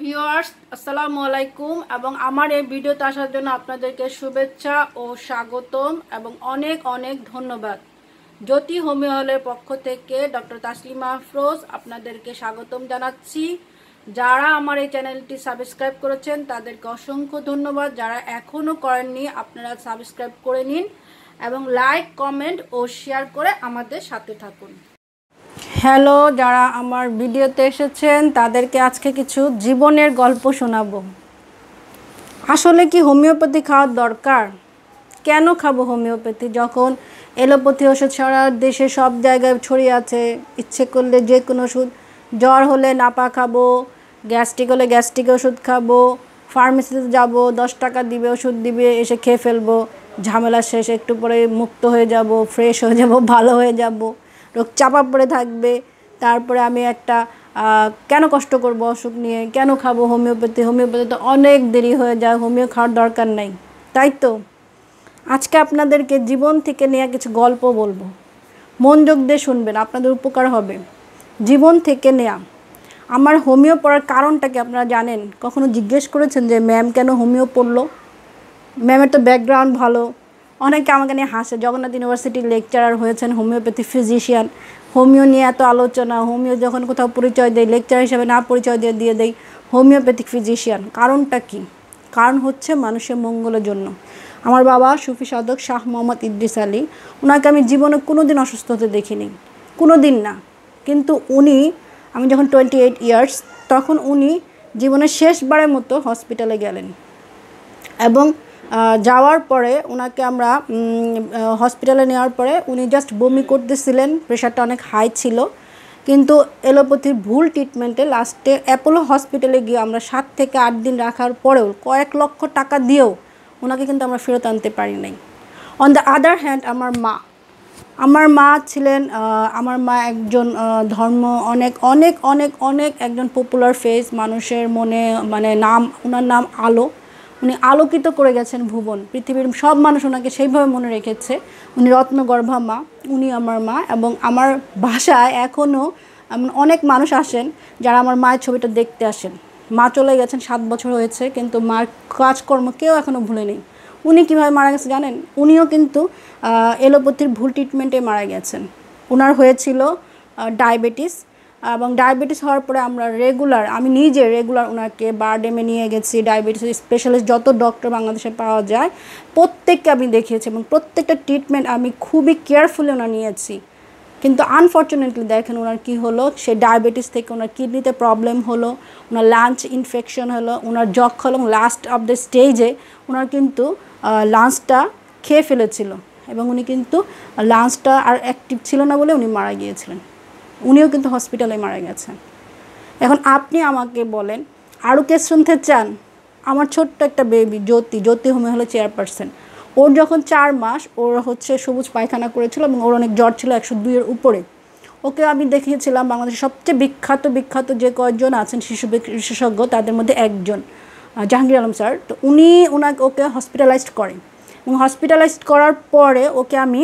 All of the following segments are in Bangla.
ভিউয়ার্স আসসালামু আলাইকুম এবং আমার এই ভিডিওতে আসার জন্য আপনাদেরকে শুভেচ্ছা ও স্বাগতম এবং অনেক অনেক ধন্যবাদ। জ্যোতি হোমিও হলের পক্ষ থেকে ডক্টর তাসলিমা আফরোজ আপনাদেরকে স্বাগতম জানাচ্ছি। যারা আমার এই চ্যানেলটি সাবস্ক্রাইব করেছেন তাদেরকে অসংখ্য ধন্যবাদ। যারা এখনও করেননি আপনারা সাবস্ক্রাইব করে নিন এবং লাইক কমেন্ট ও শেয়ার করে আমাদের সাথে থাকুন। হ্যালো, যারা আমার ভিডিওতে এসেছেন তাদেরকে আজকে কিছু জীবনের গল্প শোনাবো। আসলে কি হোমিওপ্যাথি খাওয়ার দরকার? কেন খাবো হোমিওপ্যাথি যখন এলোপ্যাথি ওষুধ সারা দেশে সব জায়গায় ছড়িয়ে আছে? ইচ্ছে করলে যে কোনো ওষুধ, জ্বর হলে নাপা খাবো, গ্যাস্ট্রিক হলে গ্যাস্ট্রিক ওষুধ খাবো, ফার্মেসিতে যাব 10 টাকা দিবে ওষুধ দিবে, এসে খেয়ে ফেলবো, ঝামেলা শেষ, একটু পরে মুক্ত হয়ে যাব, ফ্রেশ হয়ে যাব, ভালো হয়ে যাব। রোগ চাপা পড়ে থাকবে, তারপরে আমি একটা কেন কষ্ট করব অসুখ নিয়ে, কেন খাবো হোমিওপ্যাথি? হোমিওপ্যাথি তো অনেক দেরি হয়ে যায়, হোমিও খাওয়ার দরকার নাই, তাই তো? আজকে আপনাদেরকে জীবন থেকে নেওয়া কিছু গল্প বলবো, মনোযোগ দিয়ে শুনবেন, আপনাদের উপকার হবে। জীবন থেকে নেওয়া। আমার হোমিও পড়ার কারণটা কি আপনারা জানেন? কখনো জিজ্ঞেস করেছেন যে ম্যাম কেন হোমিও পড়লো? ম্যামের তো ব্যাকগ্রাউন্ড ভালো। অনেকে আমাকে নিয়ে হাসে, জগন্নাথ ইউনিভার্সিটির লেকচারার হয়েছেন, হোমিওপ্যাথি ফিজিশিয়ান, হোমিও নিয়ে এত আলোচনা, হোমিও যখন কোথাও পরিচয় দেয় লেকচার হিসেবে না পরিচয় দিয়ে দেয় হোমিওপ্যাথিক ফিজিশিয়ান। কারণটা কি? কারণ হচ্ছে মানুষের মঙ্গলের জন্য। আমার বাবা সুফি সাধক শাহ মোহাম্মদ ইদ্রিস আলী, ওনাকে আমি জীবনে কোনো দিন অসুস্থ হতে দেখিনি, কোনো দিন না। কিন্তু আমি যখন 28 ইয়ার্স, তখন উনি জীবনের শেষবারের মতো হসপিটালে গেলেন এবং যাওয়ার পরে ওনাকে আমরা হসপিটালে নেওয়ার পরে উনি জাস্ট বমি করতেছিলেন, প্রেশারটা অনেক হাই ছিল। কিন্তু এলোপ্যাথির ভুল ট্রিটমেন্টে লাস্টে অ্যাপোলো হসপিটালে গিয়ে আমরা 7 থেকে 8 দিন রাখার পরেও কয়েক লক্ষ টাকা দিয়েও ওনাকে কিন্তু আমরা ফেরত আনতে পারি নাই। অন দ্য আদার হ্যান্ড আমার মা ছিলেন, আমার মা একজন ধর্ম অনেক অনেক অনেক অনেক একজন পপুলার ফেস, মানুষের মনে মানে নাম, ওনার নাম আলো। উনি আলোকিত করে গেছেন ভুবন, পৃথিবীর সব মানুষ ওনাকে সেইভাবে মনে রেখেছে। উনি রত্নগর্ভা মা, উনি আমার মা। এবং আমার বাসায় এখনও অনেক মানুষ আসেন যারা আমার মায়ের ছবিটা দেখতে আসেন। মা চলে গেছেন, 7 বছর হয়েছে, কিন্তু মার কাজকর্ম কেউ এখনও ভুলে নেই। উনি কীভাবে মারা গেছে জানেন? উনিও কিন্তু এলোপ্যাথির ভুল ট্রিটমেন্টে মারা গেছেন। ওনার হয়েছিল ডায়াবেটিস, এবং ডায়াবেটিস হওয়ার পরে আমি নিজে রেগুলার ওনাকে বারডেমে নিয়ে গেছি। ডায়াবেটিস স্পেশালিস্ট যত ডক্টর বাংলাদেশে পাওয়া যায় প্রত্যেককে আমি দেখিয়েছি এবং প্রত্যেকটা ট্রিটমেন্ট আমি খুবই কেয়ারফুলি ওনার নিয়েছি। কিন্তু আনফর্চুনেটলি দেখেন ওনার কী হলো, সে ডায়াবেটিস থেকে ওনার কিডনিতে প্রবলেম হলো, ওনার লাঞ্চ ইনফেকশন হলো, ওনার যক্ষ হলো, লাস্ট অফ দ্য স্টেজে ওনার কিন্তু লাঞ্চটা খেয়ে ফেলেছিল এবং উনি কিন্তু লাঞ্চটা আর অ্যাক্টিভ ছিল না বলে উনি মারা গিয়েছিলেন। উনিও কিন্তু হসপিটালে মারা গেছেন। এখন আপনি আমাকে বলেন, আরও কেস শুনতে চান? আমার ছোট্ট একটা বেবি জ্যোতি হোমিও হলে চেয়ারপারসন, ওর যখন 4 মাস, ওর সবুজ পায়খানা করেছিল এবং ওর অনেক জ্বর ছিল 102-এর উপরে। ওকে আমি দেখিয়েছিলাম বাংলাদেশের সবচেয়ে বিখ্যাত যে কয়েকজন আছেন শিশু বিশেষজ্ঞ, তাদের মধ্যে একজন জাহাঙ্গীর আলম স্যার। তো ওকে হসপিটালাইজড করে এবং হসপিটালাইজড করার পরে ওকে আমি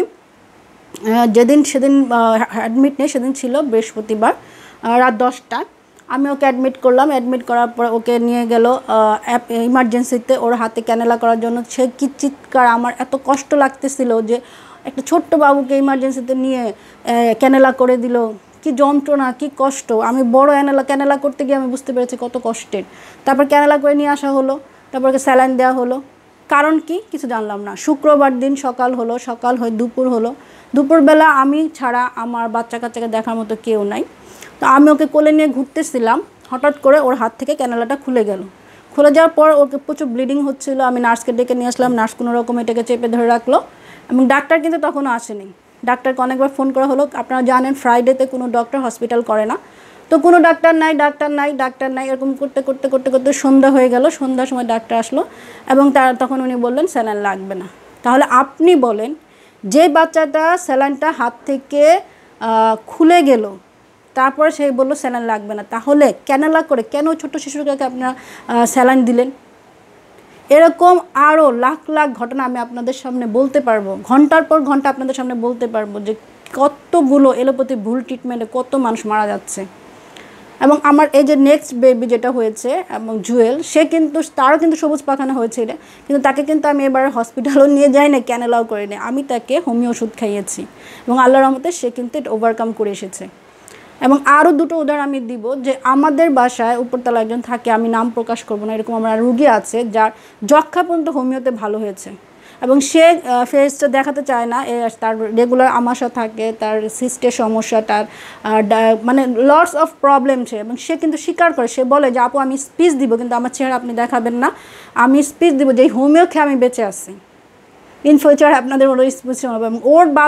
সেদিন অ্যাডমিট নেই, সেদিন ছিল বৃহস্পতিবার রাত 10টা। আমি ওকে অ্যাডমিট করলাম। অ্যাডমিট করার পর ওকে নিয়ে গেল ইমার্জেন্সিতে ওর হাতে ক্যানেলা করার জন্য। সে কি চিৎকার! আমার এত কষ্ট লাগতেছিল যে একটা ছোট্ট বাবুকে ইমার্জেন্সিতে নিয়ে ক্যানেলা করে দিল, কি যন্ত্রণা, কি কষ্ট। আমি বড় ক্যানেলা করতে গিয়ে আমি বুঝতে পেরেছি কত কষ্টের। তারপর ক্যানেলা করে নিয়ে আসা হলো, তারপর ওকে স্যালাইন দেওয়া হলো। কারণ কি কিছু জানলাম না। শুক্রবার দিন সকাল হয়ে দুপুর হলো। দুপুরবেলা আমি ছাড়া আমার বাচ্চা কাচ্চাকে দেখার মতো কেউ নাই। তো আমি ওকে কোলে নিয়ে ঘুরতেছিলাম, হঠাৎ করে ওর হাত থেকে ক্যানেলাটা খুলে গেল। খুলে যাওয়ার পর ওকে প্রচুর ব্লিডিং হচ্ছিলো। আমি নার্সকে ডেকে নিয়ে আসলাম, নার্স কোনো রকম এটাকে চেপে ধরে রাখলো এবং ডাক্তার কিন্তু তখনও আসেনি। ডাক্তারকে অনেকবার ফোন করা হলো। আপনারা জানেন ফ্রাইডেতে কোনো ডক্টর হসপিটাল করে না, তো কোনো ডাক্তার নাই এরকম করতে সন্ধ্যা হয়ে গেল। সন্ধ্যার সময় ডাক্তার আসলো এবং তখন উনি বললেন স্যালাইন লাগবে না। তাহলে আপনি বলেন, যে বাচ্চাটা স্যালাইনটা হাত থেকে খুলে গেল, তারপরে সে বললো স্যালাইন লাগবে না, তাহলে ক্যানেলা করে কেন ছোট শিশুকে আপনারা স্যালাইন দিলেন? এরকম আরও লাখ লাখ ঘটনা আমি আপনাদের সামনে বলতে পারবো, ঘন্টার পর ঘন্টা আপনাদের সামনে বলতে পারবো যে কতগুলো এলোপ্যাথি ভুল ট্রিটমেন্টে কত মানুষ মারা যাচ্ছে। এবং আমার এই যে নেক্সট বেবি যেটা হয়েছে এবং জুয়েল, সে কিন্তু তারও কিন্তু সবুজ পায়খানা হয়েছিল, কিন্তু তাকে কিন্তু আমি এবার হসপিটালও নিয়ে যাই না, ক্যানেলাও করিনি, আমি তাকে হোমিও ওষুধ খাইয়েছি এবং আল্লাহর রহমতে সে কিন্তু এটা ওভারকাম করে এসেছে। এবং আরও দুটো উদাহরণ আমি দিব যে আমাদের বাসায় উপরতলা একজন থাকে, আমি নাম প্রকাশ করব না, এরকম আমার রুগী আছে যার যক্ষা পর্যন্ত হোমিওতে ভালো হয়েছে এবং সে ফেসটা দেখাতে চায় না, তার রেগুলার আমাশা থাকে, তার সিস্টের সমস্যা, তার মানে লটস অফ প্রবলেম সে, এবং সে কিন্তু স্বীকার করে, সে বলে যে আপু আমি স্পিচ দিব কিন্তু আমার চেহারা আপনি দেখাবেন না, আমি স্পিচ দিব যে হোমিও খেয়ে আমি বেঁচে আছি, ইন ফিউচার আপনাদের ওর স্পিচ হবে। এবং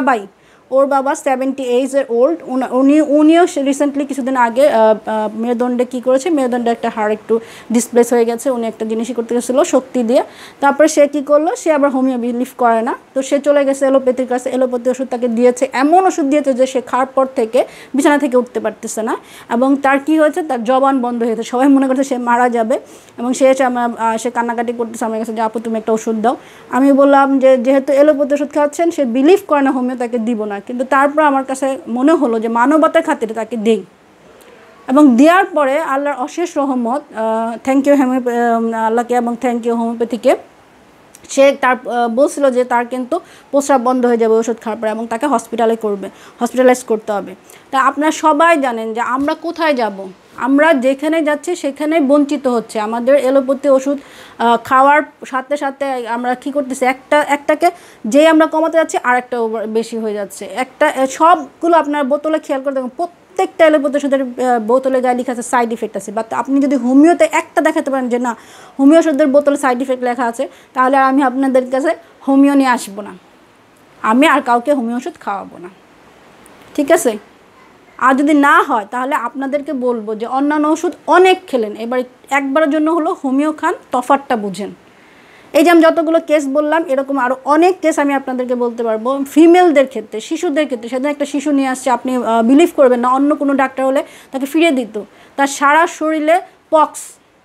ওর বাবা 78 ওল্ড, উনিও রিসেন্টলি কিছুদিন আগে মেরুদণ্ডে কী করেছে, মেরুদণ্ডে একটা হাড় একটু ডিসপ্লেস হয়ে গেছে, উনি একটা জিনিসই করতে গেছিলো শক্তি দিয়ে, তারপরে সে কী করলো, সে আবার হোমিও বিলিভ করে না, তো সে চলে গেছে এলোপ্যাথির কাছে, এলোপ্যাথি ওষুধ তাকে দিয়েছে, এমন ওষুধ দিয়েছে যে সে খাওয়ার পর থেকে বিছানা থেকে উঠতে পারতেছে না, এবং তার কী হয়েছে, তার জবান বন্ধ হয়েছে, সবাই মনে করছে সে মারা যাবে, এবং সে কান্নাকাটি করতেছে আমার কাছে যে আপু তুমি একটা ওষুধ দাও। আমি বললাম যে যেহেতু এলোপ্যাথি ওষুধ খাওয়াচ্ছেন, সে বিলিভ করে না হোমিও, তাকে দিব না, কিন্তু তারপর আমার কাছে মনে হলো যে মানবতার খাতিরে তাকে দেই, এবং দেওয়ার পরে আল্লাহর অশেষ রহমত, থ্যাংক ইউ আল্লাহকে এবং থ্যাংক ইউ হোমিওপ্যাথিকে, সে তার বলছিল যে তার কিন্তু প্রস্রাব বন্ধ হয়ে যাবে ওষুধ খাওয়ার পরে এবং তাকে হসপিটালাইজ করতে হবে। তা আপনারা সবাই জানেন যে আমরা কোথায় যাব, আমরা যেখানে যাচ্ছি সেখানেই বঞ্চিত হচ্ছে, আমাদের এলোপ্যাথি ওষুধ খাওয়ার সাথে সাথে আমরা কী করতেছি, একটাকে যেই আমরা কমাতে যাচ্ছি আর একটা বেশি হয়ে যাচ্ছে, সবগুলো আপনার বোতলে খেয়াল করে দেখুন, প্রত্যেকটা এলোপ্যাথি ওষুধের বোতলে গায়ে লেখা আছে সাইড ইফেক্ট আছে, বাট আপনি যদি হোমিওতে একটা দেখাতে পারেন যে না হোমিও ওষুধের বোতলে সাইড ইফেক্ট লেখা আছে, তাহলে আমি আপনাদের কাছে হোমিও নিয়ে আসবো না, আমি আর কাউকে হোমিও ওষুধ খাওয়াবো না, ঠিক আছে? আর যদি না হয় তাহলে আপনাদেরকে বলবো যে অন্যান্য ওষুধ অনেক খেলেন, এবার একবারের জন্য হলো হোমিও খান, তফাৎটা বুঝেন। এই যে আমি যতগুলো কেস বললাম এরকম আরও অনেক কেস আমি আপনাদেরকে বলতে পারবো, ফিমেলদের ক্ষেত্রে, শিশুদের ক্ষেত্রে। সেদিন একটা শিশু নিয়ে আসছে, আপনি বিলিভ করবেন না, অন্য কোনো ডাক্তার হলে তাকে ফিরিয়ে দিত, তার সারা শরীরে পক্স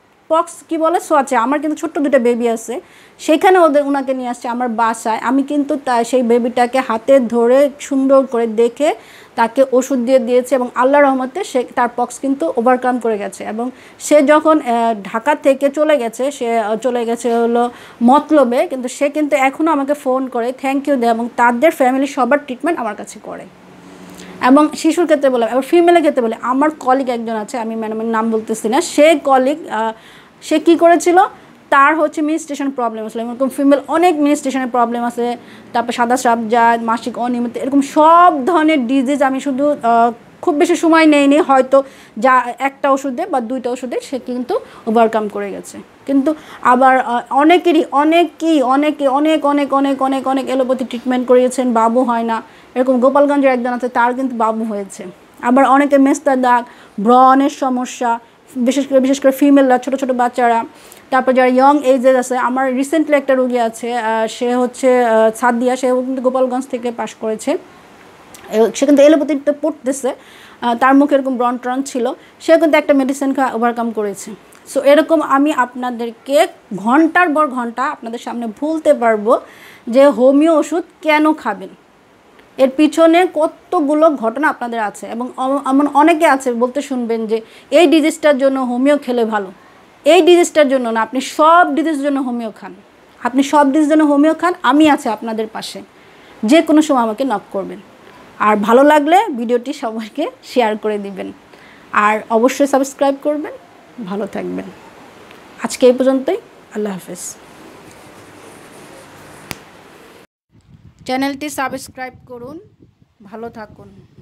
কি বলে সোয়াচে, আমার কিন্তু ছোট্ট দুটো বেবি আছে, সেখানে ওনাকে নিয়ে আসছে আমার বাসায়, আমি কিন্তু সেই বেবিটাকে হাতে ধরে সুন্দর করে দেখে তাকে ওষুধ দিয়েছে এবং আল্লাহর রহমতে তার পক্স কিন্তু ওভারকাম করে গেছে। এবং সে যখন ঢাকা থেকে চলে গেছে হলো মতলবে, কিন্তু সে কিন্তু এখনও আমাকে ফোন করে থ্যাংক ইউ দেয় এবং তাদের ফ্যামিলি সবার ট্রিটমেন্ট আমার কাছে করে। এবং শিশুর ক্ষেত্রে বললাম, এবার ফিমেলের ক্ষেত্রে বলে, আমার কলিগ একজন আছে, আমি ম্যাডামের নাম বলতেছি না, সে কী করেছিল, তার হচ্ছে মিনিস্ট্রেশন প্রবলেম আসলে, এরকম ফিমেল অনেক মিনিস্ট্রেশনের প্রবলেম আছে, তারপর সাদা স্রাব যায়, মাসিক অনিয়মিত, এরকম সব ধরনের ডিজিজ। আমি শুধু খুব বেশি সময় নেইনি, হয়তো যা একটা ওষুধে বা দুইটা ওষুধে সে কিন্তু ওভারকাম করে গেছে। কিন্তু আবার অনেকে অনেক এলোপ্যাথি ট্রিটমেন্ট করিয়েছেন, বাবু হয় না, এরকম গোপালগঞ্জের একজন আছে, তার কিন্তু বাবু হয়েছে। আবার অনেকে মেস্তার দাগ, ব্রণের সমস্যা, বিশেষ করে ফিমেলরা, ছোটো বাচ্চারা, তারপর যারা ইয়ং এজের আছে। আমার রিসেন্টলি একটা রোগী আছে, সে হচ্ছে সাদিয়া, সেও কিন্তু গোপালগঞ্জ থেকে পাশ করেছে, সে কিন্তু এলোপ্যাথিতে পড়তেছে, তার মুখে এরকম ব্রণ ট্রন ছিল, সে কিন্তু একটা মেডিসিন ওভারকাম করেছে। সো এরকম আমি আপনাদেরকে ঘন্টার পর ঘন্টা আপনাদের সামনে বলতে পারবো যে হোমিও ওষুধ কেন খাবেন, এর পিছনে কতগুলো ঘটনা আপনাদের আছে। এবং এমন অনেকে আছে বলতে শুনবেন যে এই ডিজিজটার জন্য হোমিও খেলে ভালো, এই ডিজিজটার জন্য না, আপনি সব ডিজিজের জন্য হোমিও খান, আমি আছি আপনাদের পাশে, যে কোনো সময় আমাকে নক করবেন। আর ভালো লাগলে ভিডিওটি সবাইকে শেয়ার করে দিবেন, আর অবশ্যই সাবস্ক্রাইব করবেন। ভালো থাকবেন, আজকে এই পর্যন্তই, আল্লাহ হাফেজ। চ্যানেলটি সাবস্ক্রাইব করুন, ভালো থাকুন।